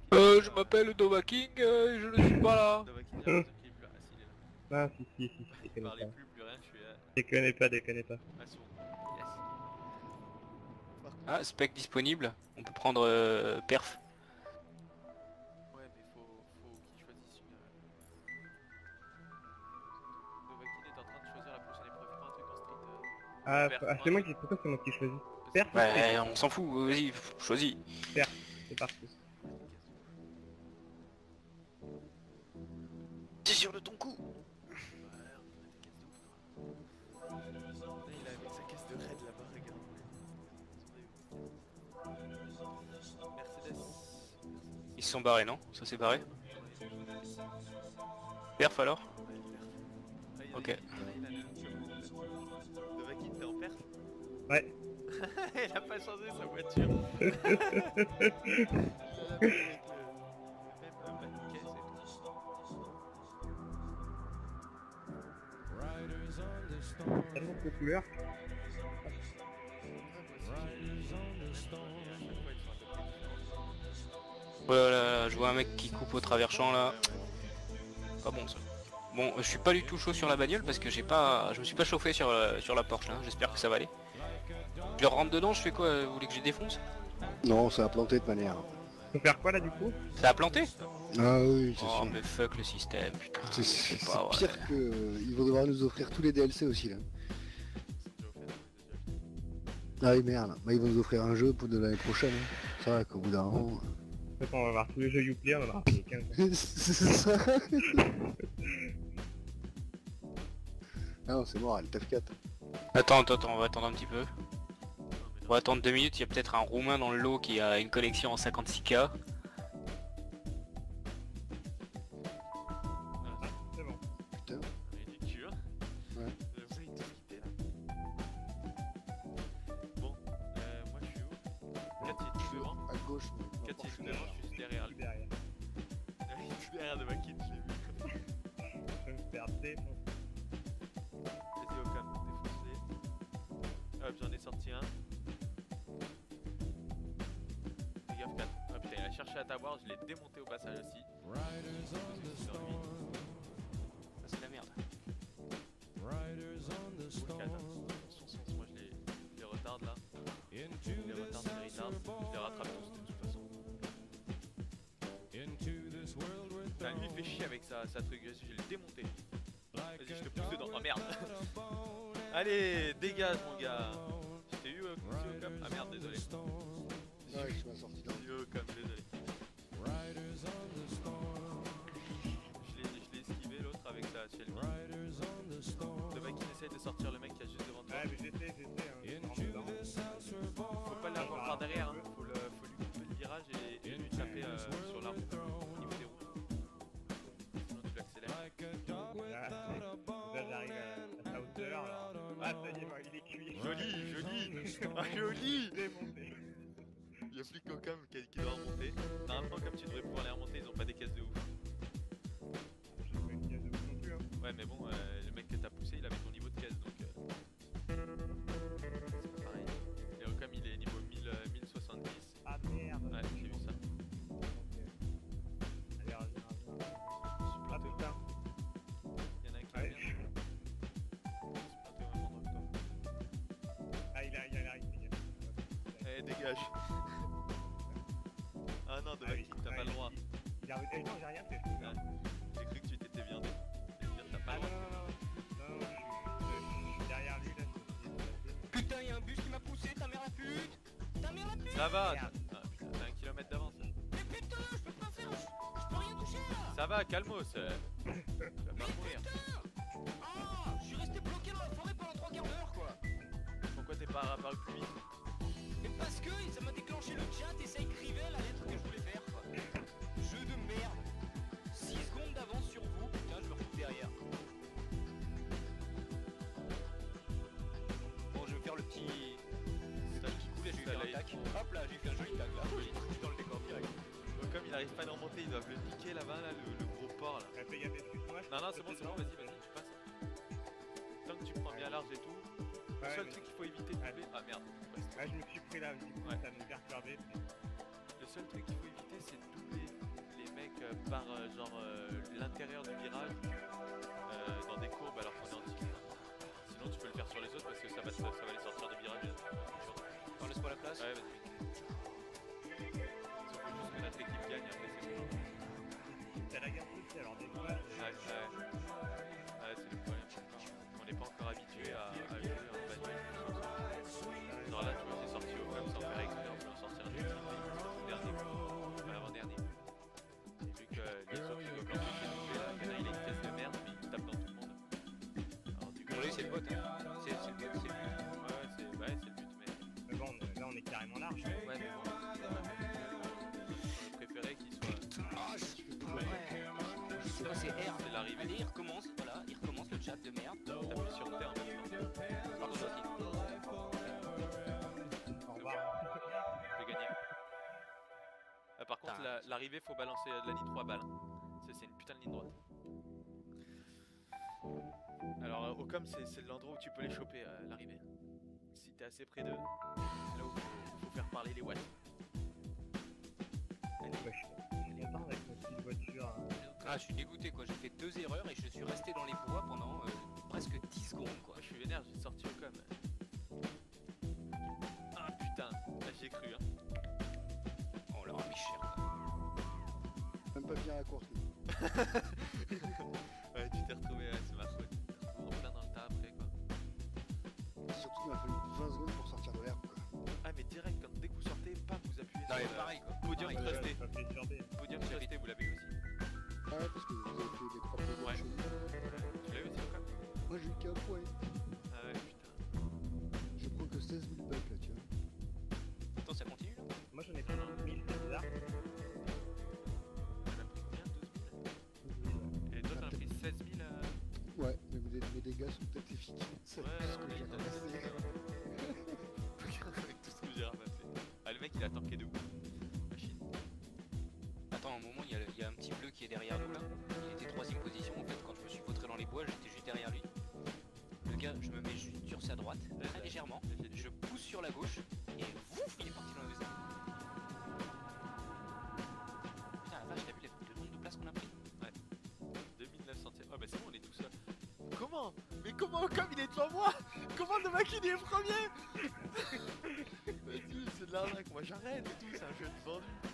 Je m'appelle Nova King, je ne suis pas là. Dovahkiin, j'ai l'impression qu'il est plus là. Ah, si, il est là. Ah si, Il déconne parlait pas. plus, plus rien, je suis... Déconne pas. Ah, c'est bon. Yes. Par contre... Ah, spec disponible. On peut prendre perf. Ouais, mais faut qu'il choisisse une... Dovahkiin est en train de choisir la prochaine épreuve. Prends un truc en street. C'est moi qui... Pourquoi c'est moi qui choisis? Perf ou Ouais, street? on s'en fout, vas-y, choisis. Perf, c'est parti. T'es sûr de ton coup? Il a mis sa caisse de raid là-bas, regarde. Mercedes. Ils se sont barrés, non? Ça s'est barré? Perf alors? Ok. Dovahkiin, t'es en perf? Ouais. Il a pas changé sa voiture. Tellement populaire. Voilà, je vois un mec qui coupe au travers champ là. Pas bon ça. Bon, je suis pas du tout chaud sur la bagnole parce que je me suis pas chauffé sur la Porsche là. J'espère que ça va aller. Je rentre dedans, je fais quoi? Vous voulez que je défonce? Non, ça a planté de manière. Faut faire quoi là du coup? Ça a planté? Ah oui, c'est Oh sûr. mais fuck le système, putain. C'est pas vrai. pire que... Ils vont devoir nous offrir tous les DLC aussi là. Ah oui merde, bah, ils vont nous offrir un jeu pour de l'année prochaine. Hein. C'est vrai qu'au bout d'un moment... En fait, on va voir tous les jeux Uplay, on en aura plus qu'un. c'est ça. Ah non, c'est mort, elle TF4. Attends, on va attendre un petit peu. On va attendre 2 minutes, il y a peut-être un roumain dans le lot qui a une collection en 56K. C'est bon. Putain. Ridicule. Ouais. Vous avez tout quitté là. Bon, moi je suis où? Kat il est tout devant. À gauche, mais... Kat il est tout devant, je suis derrière lui. Derrière. Il est tout derrière Dovahkiin, je l'ai vu. Je vais me faire défoncer. Vas-y Ocam, défonce-les. Hop, j'en ai sorti un. Fais gaffe Kat. Ah putain, il a cherché à t'avoir, je l'ai démonté au passage aussi. Ah, C'est la merde. moi je les retarde là. Je les retarde, je les rattrape tous de toute façon. Putain, lui il fait chier avec sa truc, je vais le démonter. Vas-y, je te pousse dedans. Oh merde. Allez, dégage mon gars. Je t'ai eu Ocam. Ah merde, désolé. Ouais, je m'as sorti là. J'ai eu Ocam, désolé. Je l'ai esquivé l'autre avec sa Shelby. Le mec qui essaye de sortir le mec qui est juste devant toi. Ouais, mais j'essaie, hein. Je rentre dedans. Faut pas l'avoir par derrière, hein. Faut lui couper le virage et lui taper sur l'arbre au niveau des roues. Sinon tu l'accélères. Là, j'arrive à sa hauteur. Alors... Ah, ça y est, il est cuit. Joli, joli. Ah, joli. Démonté. Il y a plus qu'Ocam qui doit remonter. Normalement comme tu devrais pouvoir les remonter, ils ont pas des caisses de ouf. Je fais une pièce de plus non plus, hein. Ouais mais bon, le mec que t'as poussé il avait ton niveau de caisse donc c'est pas pareil. Et Ocam il est niveau 1070. Ah merde. Ouais j'ai vu ça. Ok. Allez, reviens. Ah putain. Y'en a un qui Allez. revient. Il se plantait au même endroit que toi. Ah, il arrive, les gars. Eh dégage. Ah non, Dovahkiin, t'as pas le droit. Il arrive. Eh non, j'ai rien fait. Ah, j'ai cru que tu t'étais viandé. T'as pas Ah le non, droit. non, je suis derrière lui là. Putain, y'a un bus qui m'a poussé, ta mère la pute! Ta mère la pute! Ça va. Merde. Ah putain, t'as 1 kilomètre d'avance. Mais putain, je peux pas faire... Je peux rien toucher là! Ça va, calmos. Tu vas pas mourir. Putain! Ah! Je suis resté bloqué dans la forêt pendant 3 quarts d'heure quoi! Pourquoi t'es pas apparu plus vite? Mais parce que ça m'a déclenché le chat et ça écrivait la lettre que je voulais faire quoi! Jeu de merde! 6 secondes d'avance sur vous, putain, je me retrouve derrière. Bon, je vais faire le petit coup là, j'ai eu un tac. Hop là, j'ai fait un joli tac là. Je suis dans le décor direct. Donc, comme il arrive pas à le remonter, ils doivent le niquer là-bas, là, le gros porc là. Fais gaffe, excuse-moi. Non, non, c'est bon, vas-y, tu passes. Tant que tu prends bien large et tout. Le seul truc qu'il faut éviter de doubler. Ah merde. Ouais, je me suis pris là, du coup, Ouais. ça me perturbait. Le seul truc qu'il faut éviter, c'est de doubler par genre l'intérieur du virage dans des courbes alors qu'on est en disque. Sinon tu peux le faire sur les autres parce que ça va les sortir de virage. Oh, laisse-moi la place. Ouais, vas-y. Sauf que juste que notre équipe gagne, après c'est bon. T'as la garde aussi, alors des fois. Ouais, c'est le problème. On n'est pas encore habitué à jouer en bagnole. Genre là, tu vois, c'est sorti au club sans faire exprès, on peut en sortir un dernier, avant-dernier. Et vu que les autres ils doivent l'empêcher de jouer, il y en a il a une caisse de merde, puis il tape dans tout le monde. Alors du coup, Oui, c'est le bot. Hein. C'est le but. ouais, c'est le but, mais... Mais bon, là on est carrément large. Ouais, mais bon, j'aurais préféré qu'il soit... Ah, je suis pas vrai. C'est quoi, c'est R. C'est l'arrivée. Allez, il recommence, voilà, il recommence le chat de merde. T'appuies sur T en même temps. Pardon, Sophie. Au revoir. J'ai gagné. Par contre, Putain. l'arrivée, faut balancer de la ligne 3 balles. C'est une putain de ligne droite. Alors, au com, c'est l'endroit où tu peux les choper, l'arrivée. Si t'es assez près d'eux, c'est là où faut faire parler les watts. Ouais, je suis content avec ma petite voiture. Ah, je suis dégoûté quoi, j'ai fait 2 erreurs et je suis resté dans les bois pendant presque 10 secondes quoi. Moi, je suis vénère, j'ai sorti au com. Ah putain, là j'y ai cru, hein. On leur a mis cher quoi. Même pas bien raccourci. Ouais, tu t'es retrouvé, ouais, c'est ma faute. Tu t'es retrouvé en plein dans le tas après, quoi. Surtout qu'il m'a fallu 20 secondes pour sortir de l'air. Ah, mais direct, dès que vous sortez, bam, vous appuyez Non mais sur pareil quoi. podium Pareil. trusté. J'appuie sur B. Podium trusté, vous l'avez aussi. Ah ouais, parce que vous avez fait des 3 points Ouais. chez vous. Tu l'as eu aussi, au com? Moi j'ai eu qu'un point. Ah ouais, putain. Je prends que 16 000 bucks là, tu vois. Attends, ça continue là? Moi j'en ai pris 12 000, c'est bizarre. T'en as pris combien? 12 000? Et toi, t'en as pris 16 000 Ouais, mais mes dégâts sont peut-être efficaces. Ouais, parce que ouais, j'ai ouais. ramassé. avec tout ce que j'ai ramassé. Ah, le mec, il a tanké de ouf. Machine. Attends un moment, il y a un petit bleu qui est derrière nous là. Il était 3ème position en fait, quand je me suis vautré dans les bois, j'étais juste derrière lui. Le gars, je me mets juste sur sa droite, très légèrement, je pousse sur la gauche et ouf, il est parti dans le deuxième. Putain la vache, t'as vu le nombre de places qu'on a pris? 2900. Ah bah c'est bon, on est tout seul. Comment? Mais comment comme il est devant moi? Comment le mec il est premier? Vas-y, c'est de l'arnaque, moi j'arrête et tout, c'est un jeu de vendu.